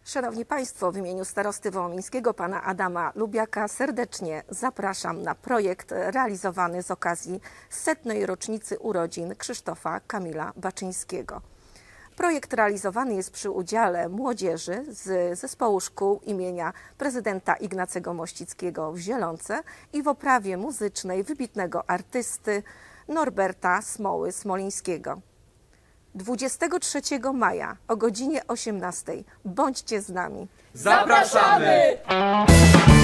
Szanowni Państwo, w imieniu starosty wołomińskiego pana Adama Lubiaka serdecznie zapraszam na projekt realizowany z okazji 100. rocznicy urodzin Krzysztofa Kamila Baczyńskiego. Projekt realizowany jest przy udziale młodzieży z Zespołu Szkół imienia prezydenta Ignacego Mościckiego w Zielonce i w oprawie muzycznej wybitnego artysty Norberta Smoły Smolińskiego. 23 maja o godzinie 18:00 bądźcie z nami. Zapraszamy!